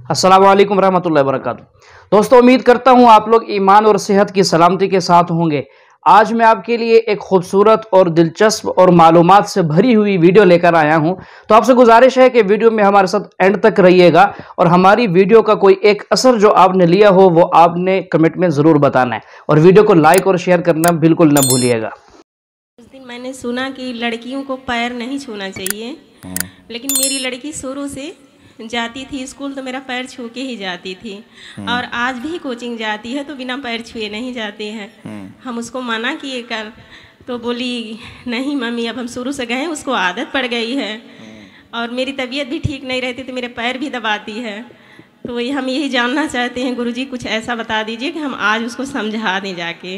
अस्सलाम वालेकुम रहमतुल्लाहि वबरकातुहू। दोस्तों, उम्मीद करता हूँ आप लोग ईमान और सेहत की सलामती के साथ होंगे। आज मैं आपके लिए एक खूबसूरत और दिलचस्प और मालूमात से भरी हुई वीडियो लेकर आया हूँ। तो आपसे गुजारिश है कि वीडियो में हमारे साथ एंड तक रहिएगा और हमारी वीडियो का कोई एक असर जो आपने लिया हो वो आपने कमेंट में ज़रूर बताना है और वीडियो को लाइक और शेयर करना बिल्कुल न भूलिएगा। उस दिन मैंने सुना कि लड़कियों को पैर नहीं छूना चाहिए, लेकिन मेरी लड़की शुरू से जाती थी स्कूल तो मेरा पैर छू के ही जाती थी और आज भी कोचिंग जाती है तो बिना पैर छुए नहीं जाती है। हम उसको मना किए कर तो बोली नहीं मम्मी, अब हम शुरू से गए उसको आदत पड़ गई है और मेरी तबीयत भी ठीक नहीं रहती तो मेरे पैर भी दबाती है। तो वही हम यही जानना चाहते हैं गुरुजी, कुछ ऐसा बता दीजिए कि हम आज उसको समझा दें जाके।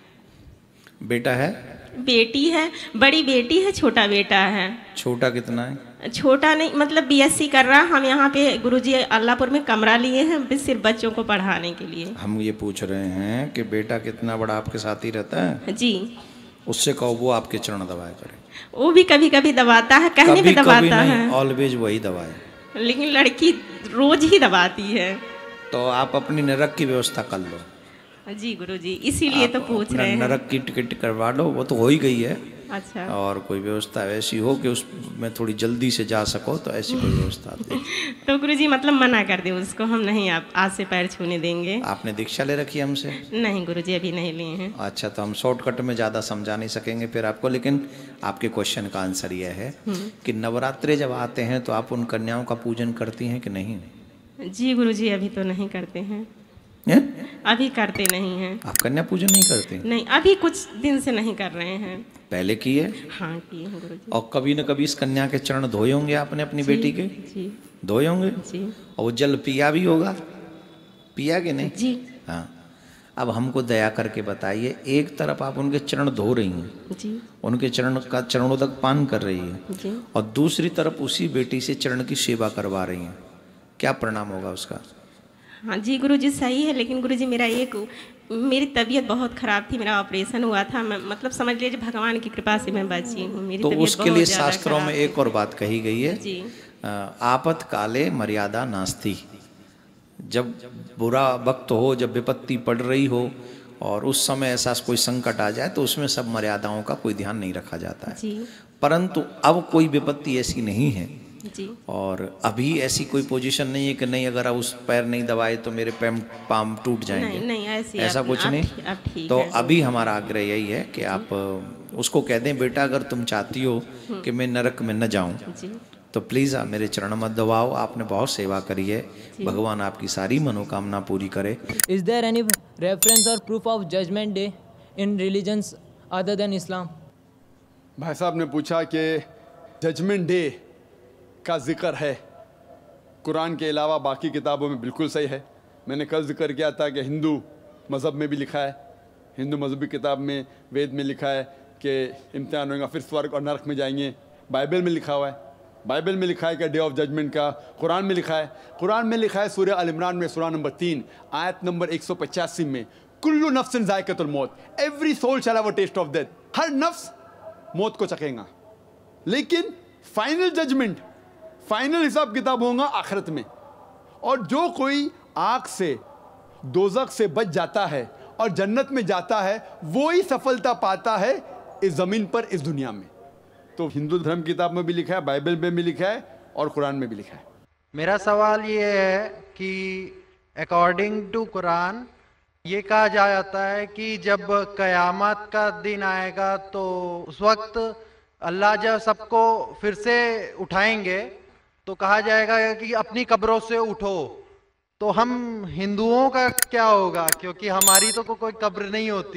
बेटा है? बेटी है, बड़ी बेटी है, छोटा बेटा है। छोटा कितना है? छोटा नहीं, मतलब बीएससी कर रहा। हम यहाँ पे गुरुजी अल्लाहपुर में कमरा लिए हैं सिर्फ बच्चों को पढ़ाने के लिए। हम ये पूछ रहे हैं कि बेटा कितना बड़ा आपके साथ ही रहता है? जी। उससे कहो वो आपके चरण दबाया करे। वो भी कभी कभी दबाता है, कहने पे दबाता है, ऑलवेज वही दबाए, लेकिन लड़की रोज ही दबाती है। तो आप अपनी नरक की व्यवस्था कर लो। जी गुरुजी, इसीलिए तो पूछ रहे हैं। नरक की टिकट करवा लो, वो तो हो ही गई है। अच्छा। और कोई व्यवस्था ऐसी हो कि उसमें थोड़ी जल्दी से जा सको तो ऐसी कोई व्यवस्था दे। तो गुरुजी मतलब मना कर दे उसको, हम नहीं आप आज से पैर छूने देंगे। आपने दीक्षा ले रखी है हमसे? नहीं गुरुजी, अभी नहीं लिए हैं। अच्छा, तो हम शॉर्टकट में ज़्यादा समझा नहीं सकेंगे फिर आपको, लेकिन आपके क्वेश्चन का आंसर यह है कि नवरात्रे जब आते हैं तो आप उन कन्याओं का पूजन करती हैं कि नहीं? जी गुरुजी, अभी तो नहीं करते हैं। अभी करते नहीं हैं। आप कन्या पूजन नहीं करते? नहीं, अभी कुछ दिन से नहीं कर रहे हैं। पहले किए? हाँ किए हैं गुरुजी। और कभी न कभी इस कन्या के चरण धोए होंगे आपने अपनी बेटी के? जी धोए होंगे। जी। और वो जल पिया भी होगा, पिया कि नहीं? जी हाँ। अब हमको दया करके बताइए, एक तरफ आप उनके चरण धो रही हैं जी, उनके चरण का चरणों तक पान कर रही है जी। और दूसरी तरफ उसी बेटी से चरण की सेवा करवा रही हैं, क्या परिणाम होगा उसका? हाँ जी गुरुजी, सही है, लेकिन गुरुजी मेरी तबीयत बहुत ख़राब थी, मेरा ऑपरेशन हुआ था। मैं मतलब समझ लीजिए भगवान की कृपा से मैं बची हूँ। मेरी तो तबीयत उसके बहुत लिए ज़्यादा शास्त्रों में एक और बात कही गई है जी। आपत काले मर्यादा नास्ति। जब बुरा वक्त हो, जब विपत्ति पड़ रही हो और उस समय ऐसा कोई संकट आ जाए तो उसमें सब मर्यादाओं का कोई ध्यान नहीं रखा जाता है जी। परंतु अब कोई विपत्ति ऐसी नहीं है जी। और अभी ऐसी कोई पोजीशन नहीं है कि नहीं अगर आप उस पैर नहीं दबाए तो मेरे पाम टूट जाएंगे। नहीं, ऐसा कुछ नहीं। तो अभी हमारा आग्रह यही है कि आप उसको कह दें, बेटा अगर तुम चाहती हो कि मैं नरक में न जाऊं तो प्लीज़ आप मेरे चरण मत दबाओ। आपने बहुत सेवा करी है, भगवान आपकी सारी मनोकामना पूरी करे। Is there any reference or proof of judgment day in religions other than Islam? भाई साहब ने पूछा कि जजमेंट डे का जिक्र है कुरान के अलावा बाकी किताबों में, बिल्कुल सही है। मैंने कल जिक्र किया था कि हिंदू मज़हब में भी लिखा है, हिंदू मजहबी किताब में वेद में लिखा है कि इम्तिहान होगा फिर स्वर्ग और नरक में जाएंगे। बाइबल में लिखा हुआ है, बाइबल में लिखा है कि डे ऑफ जजमेंट का। कुरान में लिखा है, कुरान में लिखा है सूरह अल इमरान में सूरह नंबर 3 आयत नंबर 185 में, कुल्लु नफ्सिन ज़ायक़तुल मौत, every soul shall have a test of death. हर नफ्स मौत को चखेगा, लेकिन फाइनल जजमेंट, फाइनल हिसाब किताब होगा आखिरत में। और जो कोई आग से, दोज़ख से बच जाता है और जन्नत में जाता है, वो ही सफलता पाता है इस ज़मीन पर, इस दुनिया में। तो हिंदू धर्म किताब में भी लिखा है, बाइबल में भी लिखा है और कुरान में भी लिखा है। मेरा सवाल ये है कि अकॉर्डिंग टू कुरान ये कहा जाता है कि जब कयामत का दिन आएगा तो उस वक्त अल्लाह जब सबको फिर से उठाएंगे तो कहा जाएगा कि अपनी कब्रों से उठो। तो हम हिंदुओं का क्या होगा, क्योंकि हमारी तो कोई कब्र नहीं होती।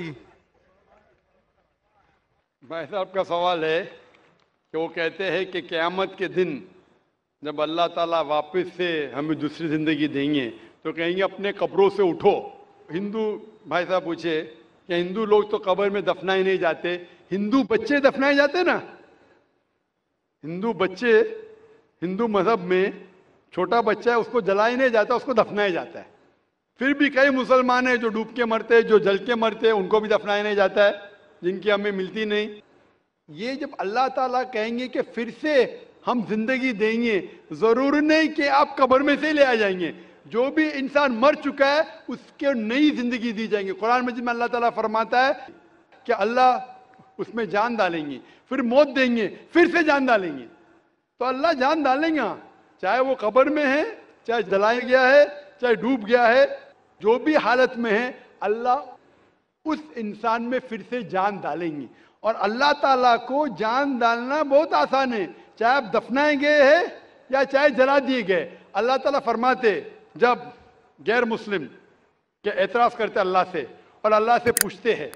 भाई साहब का सवाल है कि वो कहते हैं कि क़यामत के दिन जब अल्लाह ताला वापस से हमें दूसरी ज़िंदगी देंगे तो कहेंगे अपने कब्रों से उठो। हिंदू भाई साहब पूछे कि हिंदू लोग तो कब्र में दफनाए नहीं जाते, हिंदू बच्चे दफनाए जाते ना। हिंदू बच्चे, हिंदू मजहब में छोटा बच्चा है उसको जलाया नहीं जाता, उसको दफनाया जाता है। फिर भी कई मुसलमान हैं जो डूब के मरते हैं, जो जल के मरते हैं, उनको भी दफनाया नहीं जाता है, जिनकी हमें मिलती नहीं। ये जब अल्लाह ताला कहेंगे कि फिर से हम जिंदगी देंगे, जरूर नहीं कि आप कब्र में से ले आ जाएंगे, जो भी इंसान मर चुका है उसके नई जिंदगी दी जाएंगी। कुरान मजीद में अल्लाह ताला फरमाता है कि अल्लाह उसमें जान डालेंगे, फिर मौत देंगे, फिर से जान डालेंगे। तो अल्लाह जान डालेंगे, चाहे वो कब्र में है, चाहे जलाया गया है, चाहे डूब गया है, जो भी हालत में है अल्लाह उस इंसान में फिर से जान डालेंगे। और अल्लाह ताला को जान डालना बहुत आसान है, चाहे आप दफनाए गए हैं या चाहे जला दिए गए। अल्लाह ताला फरमाते जब गैर मुस्लिम के एतराज करते अल्लाह से और अल्लाह से पूछते हैं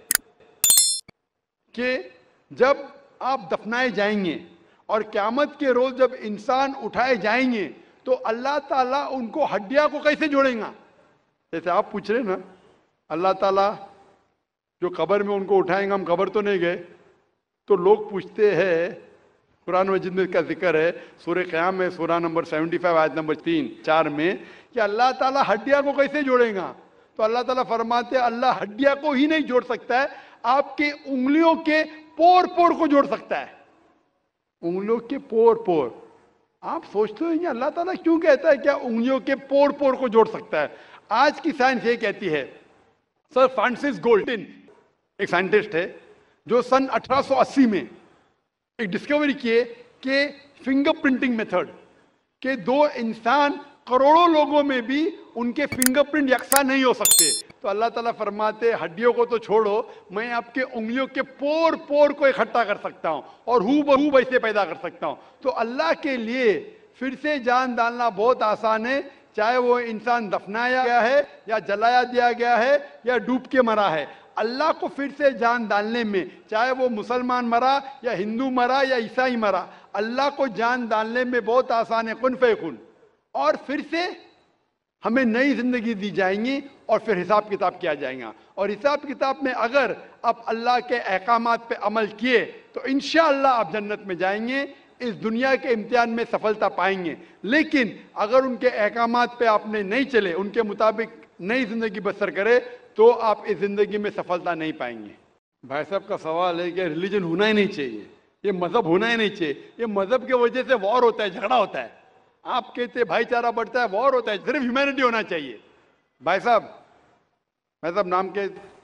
कि जब आप दफनाए जाएंगे और क़यामत के रोज जब इंसान उठाए जाएंगे तो अल्लाह ताला उनको हड्डियां को कैसे जोड़ेगा। जैसे आप पूछ रहे ना, अल्लाह ताला जो कब्र में उनको उठाएंगे, हम कब्र तो नहीं गए, तो लोग पूछते हैं, कुरान मजीद में इसका जिक्र है सूरह क़याम में, सूरह नंबर 75 आयत नंबर 3-4 में, कि अल्लाह ताला हड्डियां को कैसे जोड़ेगा। तो अल्लाह ताला फरमाते अल्लाह हड्डियां को ही नहीं जोड़ सकता है, आपके उंगलियों के पोर पोर को जोड़ सकता है। उंगलियों के पोर पोर, आप सोचते हो अल्लाह ताला क्यों कहता है क्या उंगलियों के पोर पोर को जोड़ सकता है। आज की साइंस ये कहती है, सर फ्रांसिस गोल्टिन एक साइंटिस्ट है जो सन 1880 में एक डिस्कवरी किए कि फिंगरप्रिंटिंग मेथड के दो इंसान करोड़ों लोगों में भी उनके फिंगरप्रिंट यकसा नहीं हो सकते। तो अल्लाह ताला फरमाते हड्डियों को तो छोड़ो, मैं आपके उंगलियों के पोर पोर को इकट्ठा कर सकता हूं और हूबहू वैसे पैदा कर सकता हूं। तो अल्लाह के लिए फिर से जान डालना बहुत आसान है, चाहे वो इंसान दफनाया गया है या जलाया दिया गया है या डूब के मरा है। अल्लाह को फिर से जान डालने में, चाहे वो मुसलमान मरा या हिंदू मरा या ईसाई मरा, अल्लाह को जान डालने में बहुत आसान है, कुन फयकुन। और फिर से हमें नई जिंदगी दी जाएंगी और फिर हिसाब किताब किया जाएगा। और हिसाब किताब में अगर आप अल्लाह के अहकामात पे अमल किए तो इंशाअल्लाह आप जन्नत में जाएंगे, इस दुनिया के इम्तिहान में सफलता पाएंगे। लेकिन अगर उनके अहकामात पे आपने नहीं चले, उनके मुताबिक नई जिंदगी बसर करे, तो आप इस जिंदगी में सफलता नहीं पाएंगे। भाई साहब का सवाल है कि रिलीजन होना ही नहीं चाहिए, ये मजहब होना ही नहीं चाहिए, ये मजहब की वजह से वॉर होता है, झगड़ा होता है। आप कहते भाईचारा बढ़ता है, वॉर होता है, सिर्फ ह्यूमैनिटी होना चाहिए। भाई साहब नाम के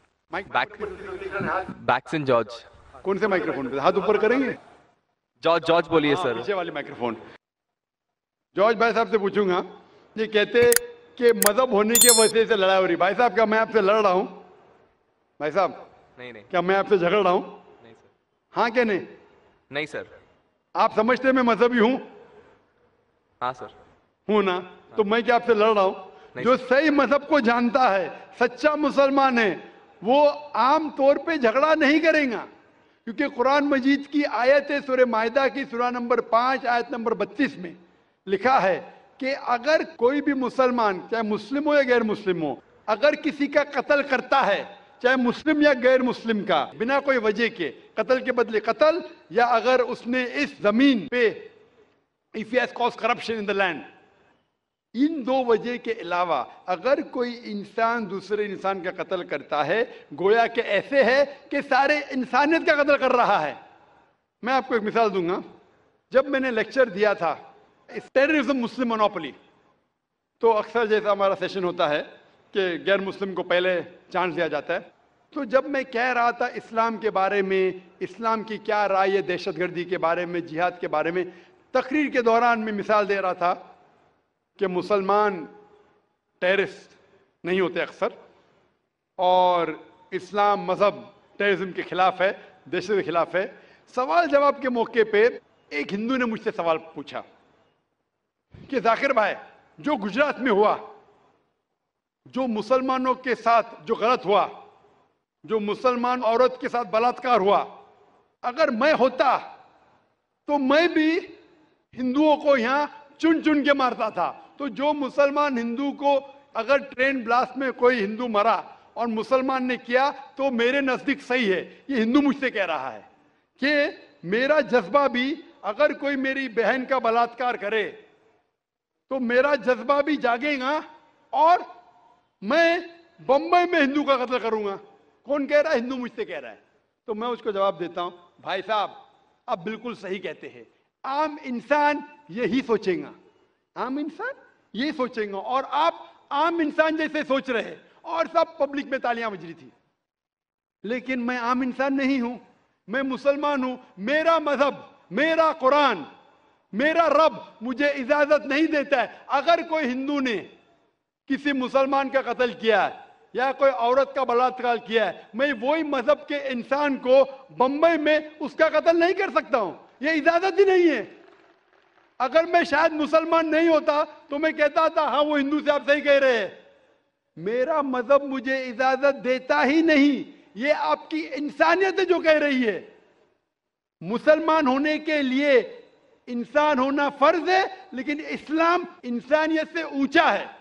बैक्सन जॉर्ज। कौन से माइक्रोफोन पे हाथ ऊपर करेंगे? जॉर्ज बोलिए सर। पीछे वाले माइक्रोफोन। जॉर्ज भाई साहब से पूछूंगा, ये कहते कि मजहब होने की वजह से लड़ाई हो रही। भाई साहब क्या मैं आपसे लड़ रहा हूं? भाई साहब नहीं, क्या मैं आपसे झगड़ रहा हूं? नहीं सर। हाँ क्या नहीं? नहीं सर। आप समझते मैं मजहबी हूं? हाँ सर। हूं ना? तो मैं क्या आपसे लड़ रहा हूं? जो सही मजहब को जानता है, सच्चा मुसलमान है, वो आम तौर पे झगड़ा नहीं करेगा, क्योंकि कुरान मजीद की आयत है सूरह माइदा की सूरह नंबर 5 आयत नंबर 32 में लिखा है कि अगर कोई भी मुसलमान, चाहे मुस्लिम हो या गैर मुस्लिम हो, अगर किसी का कत्ल करता है, चाहे मुस्लिम या गैर मुस्लिम का, बिना कोई वजह के कत्ल के बदले कत्ल, या अगर उसने इस जमीन पे if he has caused corruption in the land, इन दो वजह के अलावा अगर कोई इंसान दूसरे इंसान का कत्ल करता है, गोया के ऐसे है कि सारे इंसानियत का कत्ल कर रहा है। मैं आपको एक मिसाल दूंगा। जब मैंने लेक्चर दिया था टेररिज्म मुस्लिम मोनोपोली, तो अक्सर जैसा हमारा सेशन होता है कि गैर मुस्लिम को पहले चांस दिया जाता है, तो जब मैं कह रहा था इस्लाम के बारे में, इस्लाम की क्या राय है दहशतगर्दी के बारे में, जिहाद के बारे में, तकरीर के दौरान मैं मिसाल दे रहा था कि मुसलमान टेररिस्ट नहीं होते अक्सर, और इस्लाम मजहब टेररिज्म के खिलाफ है, दहशत के खिलाफ है। सवाल जवाब के मौके पे एक हिंदू ने मुझसे सवाल पूछा कि जाकिर भाई, जो गुजरात में हुआ, जो मुसलमानों के साथ जो गलत हुआ, जो मुसलमान औरत के साथ बलात्कार हुआ, अगर मैं होता तो मैं भी हिंदुओं को यहां चुन चुन के मारता था। तो जो मुसलमान हिंदू को, अगर ट्रेन ब्लास्ट में कोई हिंदू मरा और मुसलमान ने किया तो मेरे नजदीक सही है। ये हिंदू मुझसे कह रहा है कि मेरा जज्बा भी, अगर कोई मेरी बहन का बलात्कार करे तो मेरा जज्बा भी जागेगा और मैं बंबई में हिंदू का कत्ल करूंगा। कौन कह रहा है? हिंदू मुझसे कह रहा है। तो मैं उसको जवाब देता हूं, भाई साहब आप बिल्कुल सही कहते हैं, आम इंसान यही सोचेगा, आम इंसान यही सोचेगा। और आप आम इंसान जैसे सोच रहे और सब पब्लिक में तालियां बज रही थी। लेकिन मैं आम इंसान नहीं हूं, मैं मुसलमान हूं। मेरा मजहब, मेरा कुरान, मेरा रब मुझे इजाजत नहीं देता है। अगर कोई हिंदू ने किसी मुसलमान का कत्ल किया है या कोई औरत का बलात्कार किया है, मैं वही मजहब के इंसान को बंबई में उसका कत्ल नहीं कर सकता हूं। यह इजाजत ही नहीं है। अगर मैं शायद मुसलमान नहीं होता तो मैं कहता था हाँ वो हिंदू से आप सही कह रहे हैं। मेरा मजहब मुझे इजाजत देता ही नहीं। ये आपकी इंसानियत है जो कह रही है। मुसलमान होने के लिए इंसान होना फर्ज है, लेकिन इस्लाम इंसानियत से ऊंचा है।